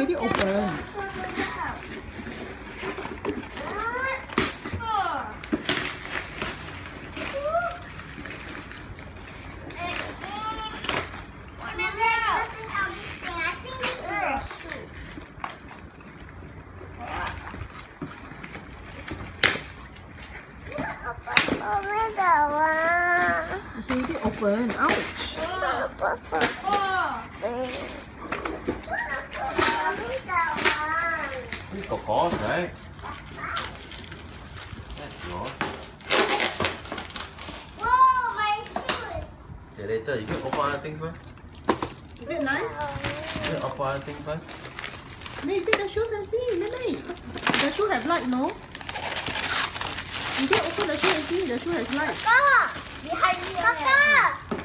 already open. It's already open. Ouch. This got balls, right? That's yours. Whoa, my shoes! Okay, later you can open other things first. Is it nice? You can open other things first. Then you take the shoes and see. Maybe the shoe have light, no? You can open the shoe and see. The shoe has light. Papa! Behind me. Papa!